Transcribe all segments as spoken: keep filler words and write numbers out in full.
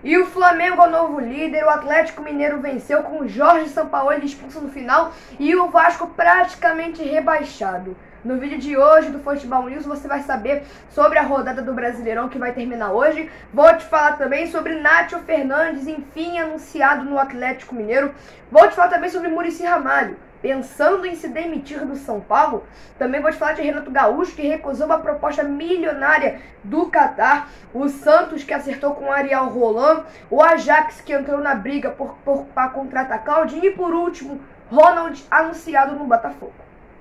E o Flamengo é o novo líder, o Atlético Mineiro venceu com o Jorge Sampaoli expulso no final e o Vasco praticamente rebaixado. No vídeo de hoje do Futebol News você vai saber sobre a rodada do Brasileirão que vai terminar hoje. Vou te falar também sobre Nátio Fernandes, enfim anunciado no Atlético Mineiro. Vou te falar também sobre Muricy Ramalho, pensando em se demitir do São Paulo. Também vou te falar de Renato Gaúcho, que recusou uma proposta milionária do Catar. O Santos, que acertou com Ariel Roland. O Ajax, que entrou na briga por, por, para contratar Claudinho. E por último, Ronald, anunciado no Botafogo.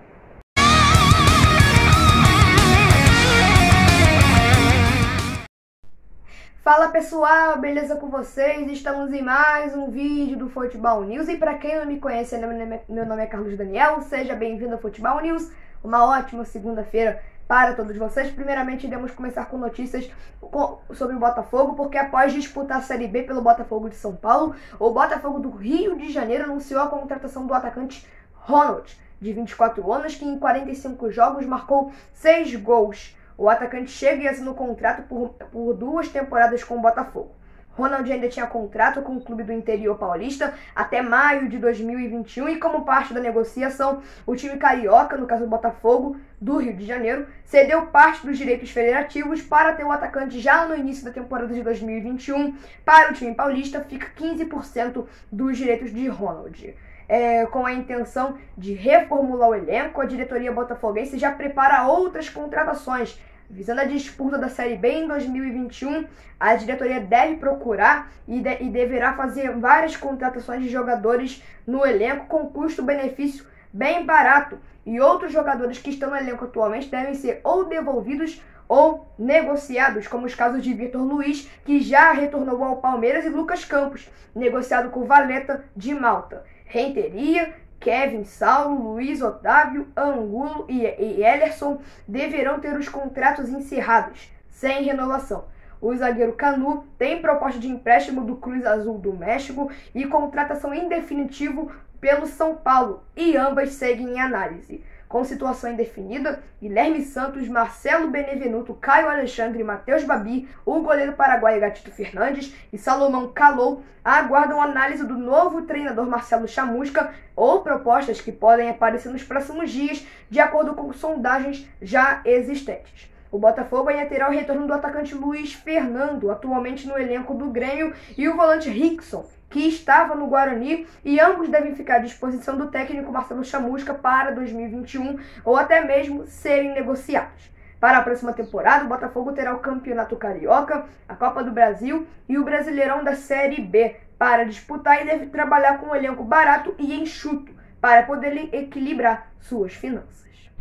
Fala pessoal, beleza com vocês? Estamos em mais um vídeo do Futebol News. E para quem não me conhece, meu nome é Carlos Daniel, seja bem-vindo ao Futebol News. Uma ótima segunda-feira para todos vocês. Primeiramente, iremos começar com notícias sobre o Botafogo, porque após disputar a Série B pelo Botafogo de São Paulo, o Botafogo do Rio de Janeiro anunciou a contratação do atacante Ronald, de vinte e quatro anos, que em quarenta e cinco jogos marcou seis gols. O atacante chega e assina o contrato por, por duas temporadas com o Botafogo. Ronald ainda tinha contrato com o clube do interior paulista até maio de dois mil e vinte e um e, como parte da negociação, o time carioca, no caso do Botafogo do Rio de Janeiro, cedeu parte dos direitos federativos para ter o atacante já no início da temporada de dois mil e vinte e um. Para o time paulista, fica quinze por cento dos direitos de Ronald. É, com a intenção de reformular o elenco, a diretoria botafoguense já prepara outras contratações. Visando a disputa da Série B em dois mil e vinte e um, a diretoria deve procurar e, de, e deverá fazer várias contratações de jogadores no elenco com custo-benefício bem barato. E outros jogadores que estão no elenco atualmente devem ser ou devolvidos ou negociados, como os casos de Vitor Luiz, que já retornou ao Palmeiras, e Lucas Campos, negociado com o Valletta de Malta. Renteria, Kevin, Saulo, Luiz Otávio, Angulo e, e Ellerson deverão ter os contratos encerrados, sem renovação. O zagueiro Canu tem proposta de empréstimo do Cruz Azul do México e contratação em definitivo pelo São Paulo, e ambas seguem em análise. Com situação indefinida, Guilherme Santos, Marcelo Benevenuto, Caio Alexandre, Matheus Babi, o goleiro paraguaio Gatito Fernandes e Salomão Kalou aguardam análise do novo treinador Marcelo Chamusca ou propostas que podem aparecer nos próximos dias, de acordo com sondagens já existentes. O Botafogo ainda terá o retorno do atacante Luiz Fernando, atualmente no elenco do Grêmio, e o volante Rickson, que estava no Guarani, e ambos devem ficar à disposição do técnico Marcelo Chamusca para dois mil e vinte e um ou até mesmo serem negociados. Para a próxima temporada, o Botafogo terá o Campeonato Carioca, a Copa do Brasil e o Brasileirão da Série B para disputar, e deve trabalhar com um elenco barato e enxuto para poder equilibrar suas finanças.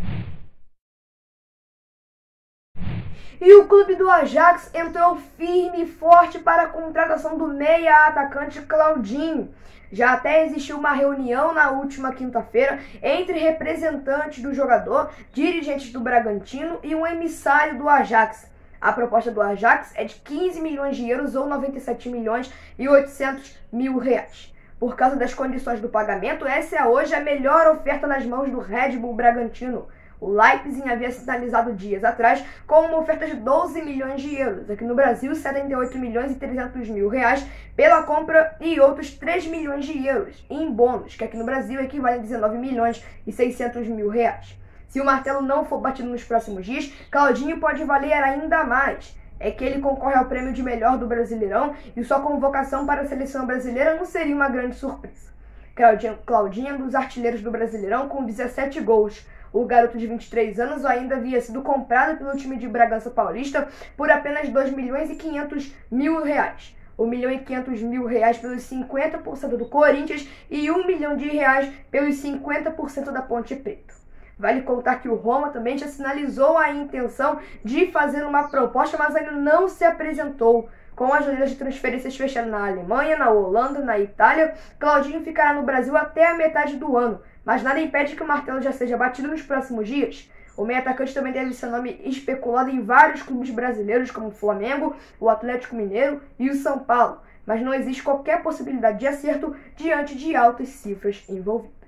E o clube do Ajax entrou firme e forte para a contratação do meia-atacante Claudinho. Já até existiu uma reunião na última quinta-feira entre representantes do jogador, dirigentes do Bragantino e um emissário do Ajax. A proposta do Ajax é de quinze milhões de euros ou noventa e sete milhões e oitocentos mil reais. Por causa das condições do pagamento, essa é hoje a melhor oferta nas mãos do Red Bull Bragantino. O Leipzig havia sinalizado dias atrás com uma oferta de doze milhões de euros. Aqui no Brasil, setenta e oito milhões e trezentos mil reais pela compra e outros três milhões de euros em bônus, que aqui no Brasil equivale a dezenove milhões e seiscentos mil reais. Se o martelo não for batido nos próximos dias, Claudinho pode valer ainda mais. É que ele concorre ao prêmio de melhor do Brasileirão e sua convocação para a seleção brasileira não seria uma grande surpresa. Claudinho, Claudinho é um dos artilheiros do Brasileirão com dezessete gols. O garoto de vinte e três anos ainda havia sido comprado pelo time de Bragança Paulista por apenas dois milhões e quinhentos mil reais. um milhão e quinhentos mil reais pelos cinquenta por cento do Corinthians e um milhão de reais pelos cinquenta por cento da Ponte Preta. Vale contar que o Roma também já sinalizou a intenção de fazer uma proposta, mas ainda não se apresentou. Com as janelas de transferências fechando na Alemanha, na Holanda, na Itália, Claudinho ficará no Brasil até a metade do ano, mas nada impede que o martelo já seja batido nos próximos dias. O meio-atacante também deve ser nome especulado em vários clubes brasileiros, como o Flamengo, o Atlético Mineiro e o São Paulo, mas não existe qualquer possibilidade de acerto diante de altas cifras envolvidas.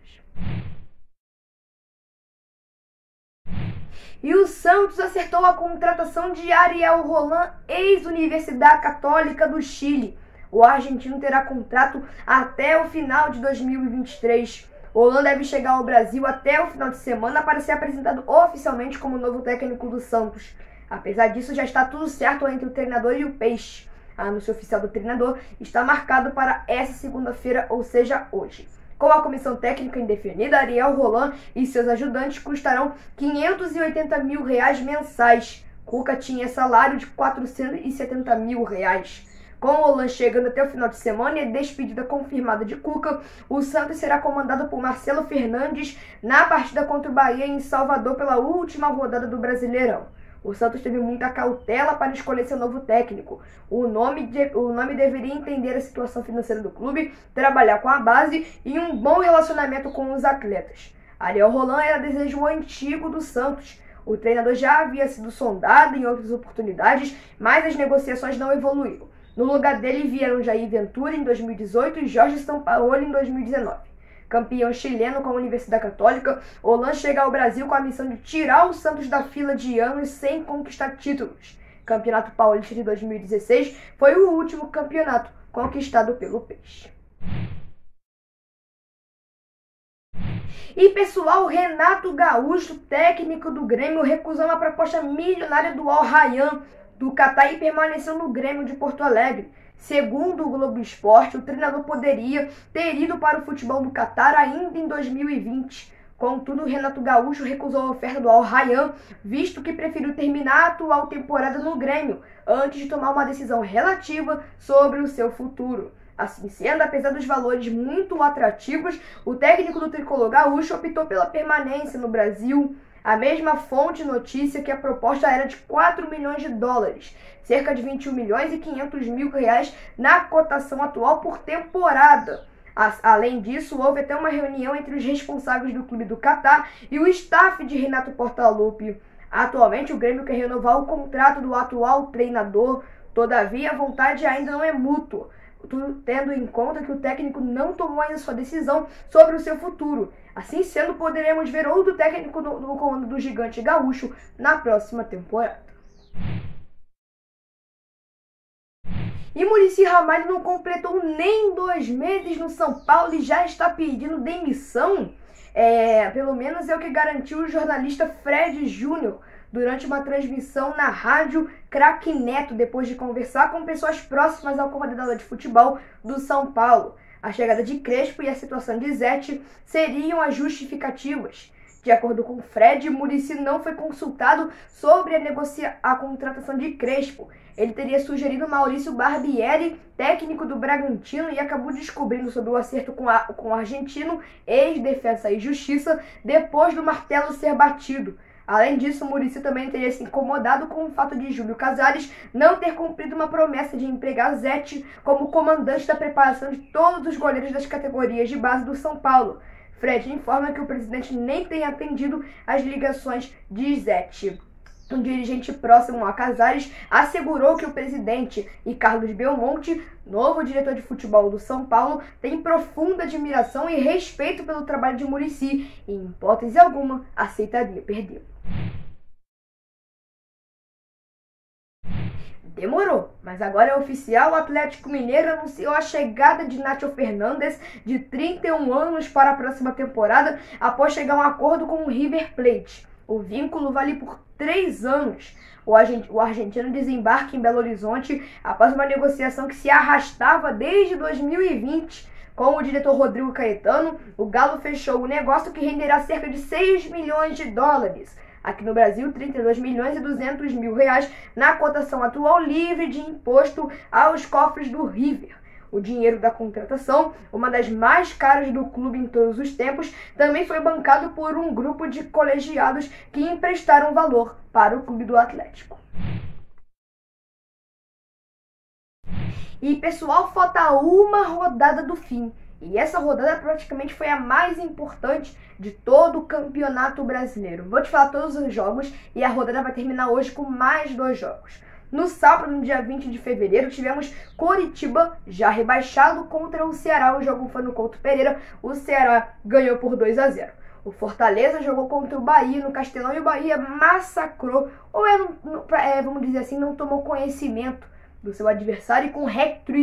E o Santos acertou a contratação de Ariel Roland, ex-Universidade Católica do Chile. O argentino terá contrato até o final de dois mil e vinte e três. O Roland deve chegar ao Brasil até o final de semana para ser apresentado oficialmente como novo técnico do Santos. Apesar disso, já está tudo certo entre o treinador e o Peixe. A anúncio oficial do treinador está marcado para essa segunda-feira, ou seja, hoje. Com a comissão técnica indefinida, Ariel Roland e seus ajudantes custarão quinhentos e oitenta mil reais mensais. Cuca tinha salário de quatrocentos e setenta mil reais. Com o Roland chegando até o final de semana e a despedida confirmada de Cuca, o Santos será comandado por Marcelo Fernandes na partida contra o Bahia em Salvador pela última rodada do Brasileirão. O Santos teve muita cautela para escolher seu novo técnico. O nome, de, o nome deveria entender a situação financeira do clube, trabalhar com a base e um bom relacionamento com os atletas. Ariel Roland era desejo antigo do Santos. O treinador já havia sido sondado em outras oportunidades, mas as negociações não evoluíram. No lugar dele vieram Jair Ventura em dois mil e dezoito e Jorge Sampaoli em dois mil e dezenove. Campeão chileno com a Universidade Católica, Roland chega ao Brasil com a missão de tirar o Santos da fila de anos sem conquistar títulos. Campeonato Paulista de dois mil e dezesseis foi o último campeonato conquistado pelo Peixe. E pessoal, Renato Gaúcho, técnico do Grêmio, recusou uma proposta milionária do Al Rayyan do Catar e permaneceu no Grêmio de Porto Alegre. Segundo o Globo Esporte, o treinador poderia ter ido para o futebol do Catar ainda em dois mil e vinte. Contudo, Renato Gaúcho recusou a oferta do Al Rayyan, visto que preferiu terminar a atual temporada no Grêmio, antes de tomar uma decisão relativa sobre o seu futuro. Assim sendo, apesar dos valores muito atrativos, o técnico do tricolor gaúcho optou pela permanência no Brasil. A mesma fonte notícia que a proposta era de quatro milhões de dólares, cerca de vinte e um milhões e quinhentos mil reais na cotação atual por temporada. Além disso, houve até uma reunião entre os responsáveis do clube do Catar e o staff de Renato Portaluppi. Atualmente, o Grêmio quer renovar o contrato do atual treinador, todavia a vontade ainda não é mútua, tendo em conta que o técnico não tomou ainda sua decisão sobre o seu futuro. Assim sendo, poderemos ver outro técnico no, no comando do gigante gaúcho na próxima temporada. E Muricy Ramalho não completou nem dois meses no São Paulo e já está pedindo demissão? É, pelo menos é o que garantiu o jornalista Fred Júnior durante uma transmissão na rádio Craque Neto, depois de conversar com pessoas próximas ao coordenador de futebol do São Paulo. A chegada de Crespo e a situação de Zete seriam as justificativas. De acordo com Fred, Muricy não foi consultado sobre a, negocia- a contratação de Crespo. Ele teria sugerido Maurício Barbieri, técnico do Bragantino, e acabou descobrindo sobre o acerto com, a, com o argentino, ex-Defensa e Justiça, depois do martelo ser batido. Além disso, Muricy também teria se incomodado com o fato de Júlio Casares não ter cumprido uma promessa de empregar Zete como comandante da preparação de todos os goleiros das categorias de base do São Paulo. Fred informa que o presidente nem tem atendido as ligações de Zete. Um dirigente próximo a Casares assegurou que o presidente e Carlos Belmonte, novo diretor de futebol do São Paulo, tem profunda admiração e respeito pelo trabalho de Muricy e, em hipótese alguma, aceitaria perdê-lo. Demorou, mas agora é oficial. O Atlético Mineiro anunciou a chegada de Nacho Fernandes, de trinta e um anos, para a próxima temporada, após chegar a um acordo com o River Plate. O vínculo vale por três anos. O argentino desembarca em Belo Horizonte após uma negociação que se arrastava desde dois mil e vinte. Com o diretor Rodrigo Caetano, o Galo fechou o negócio que renderá cerca de seis milhões de dólares. Aqui no Brasil, trinta e dois milhões e duzentos mil reais na cotação atual, livre de imposto aos cofres do River. O dinheiro da contratação, uma das mais caras do clube em todos os tempos, também foi bancado por um grupo de colegiados que emprestaram valor para o clube do Atlético. E pessoal, falta uma rodada do fim. E essa rodada praticamente foi a mais importante de todo o Campeonato Brasileiro. Vou te falar todos os jogos e a rodada vai terminar hoje com mais dois jogos. No sábado, no dia vinte de fevereiro, tivemos Coritiba já rebaixado contra o Ceará. O jogo foi no Couto Pereira. O Ceará ganhou por dois a zero. O Fortaleza jogou contra o Bahia no Castelão e o Bahia massacrou, ou é, é, vamos dizer assim, não tomou conhecimento do seu adversário e com hat-trick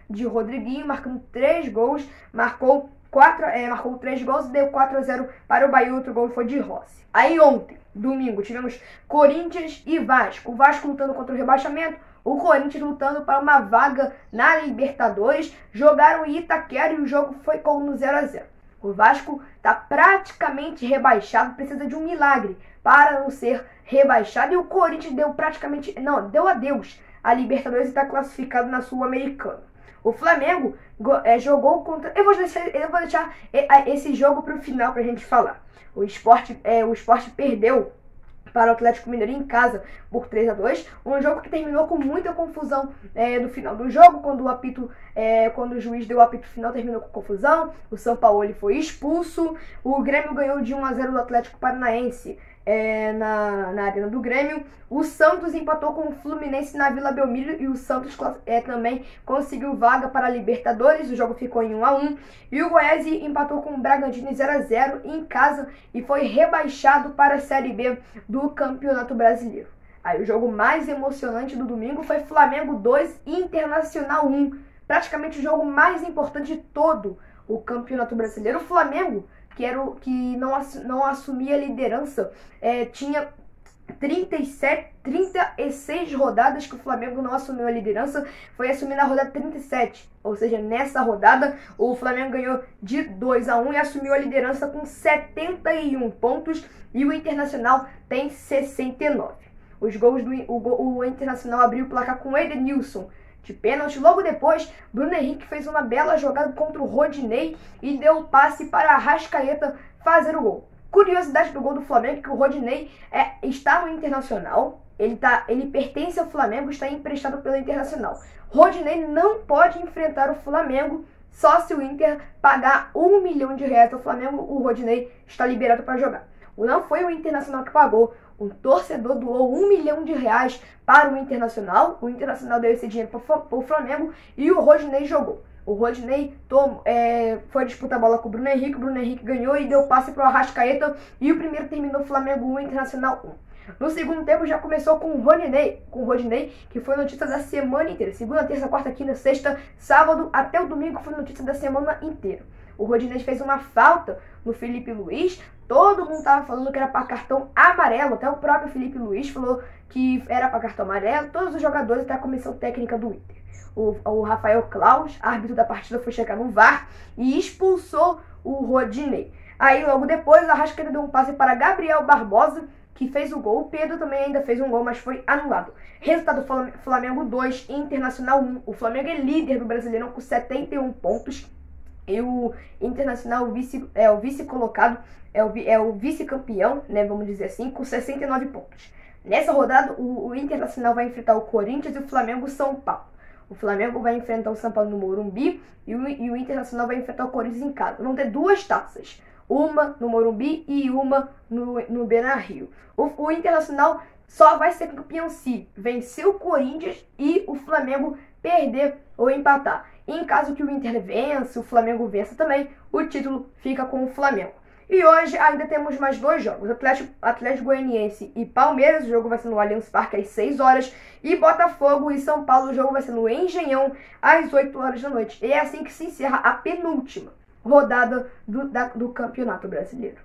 de Rodriguinho, marcando três gols, marcou quatro, é, marcou três gols e deu quatro a zero para o Bahia. Outro gol foi de Rossi. Aí ontem, domingo, tivemos Corinthians e Vasco. O Vasco lutando contra o rebaixamento, o Corinthians lutando para uma vaga na Libertadores. Jogaram em Itaquera e o jogo foi com no zero a zero. O Vasco está praticamente rebaixado, precisa de um milagre para não ser rebaixado. E o Corinthians deu praticamente, não, deu adeus à Libertadores e está classificado na Sul-Americana. O Flamengo é, jogou contra... Eu vou deixar, eu vou deixar esse jogo para o final para a gente falar. O Sport, é, o Sport perdeu para o Atlético Mineiro em casa por três a dois, um jogo que terminou com muita confusão é, no final do jogo, quando o apito, é, quando o juiz deu o apito final, terminou com confusão. O São Paulo foi expulso, o Grêmio ganhou de um a zero do Atlético Paranaense é, na, na arena do Grêmio. O Santos empatou com o Fluminense na Vila Belmiro e o Santos é, também conseguiu vaga para a Libertadores. O jogo ficou em um a um. E o Goiás empatou com o Bragantino em zero a zero em casa e foi rebaixado para a Série B do Campeonato Brasileiro. Aí o jogo mais emocionante do domingo foi Flamengo dois, Internacional um. Praticamente o jogo mais importante de todo o Campeonato Brasileiro. O Flamengo, que, era o, que não, não assumia a liderança, é, tinha trinta e sete, trinta e seis rodadas que o Flamengo não assumiu a liderança, foi assumir na rodada trinta e sete, ou seja, nessa rodada o Flamengo ganhou de dois a um e assumiu a liderança com setenta e um pontos e o Internacional tem sessenta e nove. Os gols do o, o Internacional abriu o placar com o Edenilson de pênalti. Logo depois, Bruno Henrique fez uma bela jogada contra o Rodinei e deu o passe para a Arrascaeta fazer o gol. Curiosidade do gol do Flamengo, que o Rodinei é, está no Internacional, ele, tá, ele pertence ao Flamengo, está emprestado pelo Internacional. Rodinei não pode enfrentar o Flamengo só se o Inter pagar um milhão de reais ao Flamengo. O Rodinei está liberado para jogar. Não foi o Internacional que pagou, um torcedor doou um milhão de reais para o Internacional, o Internacional deu esse dinheiro para o Flamengo e o Rodinei jogou. O Rodinei tom, é, foi disputar a bola com o Bruno Henrique, o Bruno Henrique ganhou e deu passe para o Arrascaeta e o primeiro terminou Flamengo um, Internacional um. No segundo tempo já começou com o Rodinei, com o Rodinei, que foi notícia da semana inteira. Segunda, terça, quarta, quinta, sexta, sábado, até o domingo foi notícia da semana inteira. O Rodinei fez uma falta no Felipe Luiz, todo mundo estava falando que era para cartão amarelo, até o próprio Felipe Luiz falou que era para cartão amarelo, todos os jogadores, até a comissão técnica do Inter. O, o Rafael Claus, árbitro da partida, foi checar no V A R e expulsou o Rodinei. Aí logo depois, a Arrascaeta deu um passe para Gabriel Barbosa, que fez o gol. O Pedro também ainda fez um gol, mas foi anulado. Resultado: Flamengo dois, Internacional um. O Flamengo é líder do Brasileirão com setenta e um pontos. E o Internacional o vice, é o vice-colocado, é o, é o vice-campeão, né, vamos dizer assim, com sessenta e nove pontos. Nessa rodada, o, o Internacional vai enfrentar o Corinthians e o Flamengo São Paulo. O Flamengo vai enfrentar o São Paulo no Morumbi e o, e o Internacional vai enfrentar o Corinthians em casa. Vão ter duas taças, uma no Morumbi e uma no, no Beira-Rio. O, o Internacional só vai ser campeão se vencer o Corinthians e o Flamengo perder ou empatar. E em caso que o Inter vença, o Flamengo vença também, o título fica com o Flamengo. E hoje ainda temos mais dois jogos, Atlético, Atlético Goianiense e Palmeiras, o jogo vai ser no Allianz Parque às seis horas, e Botafogo e São Paulo, o jogo vai ser no Engenhão às oito horas da noite. E é assim que se encerra a penúltima rodada do, da, do Campeonato Brasileiro.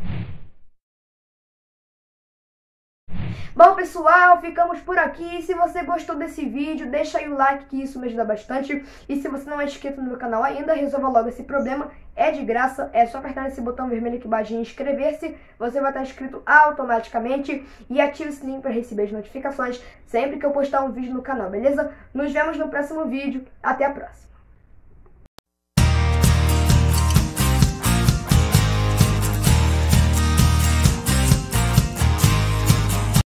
Bom, pessoal, ficamos por aqui. Se você gostou desse vídeo, deixa aí o like, que isso me ajuda bastante. E se você não é inscrito no meu canal ainda, resolva logo esse problema. É de graça, é só apertar nesse botão vermelho aqui embaixo e inscrever-se. Você vai estar inscrito automaticamente. E ative o sininho para receber as notificações sempre que eu postar um vídeo no canal, beleza? Nos vemos no próximo vídeo. Até a próxima.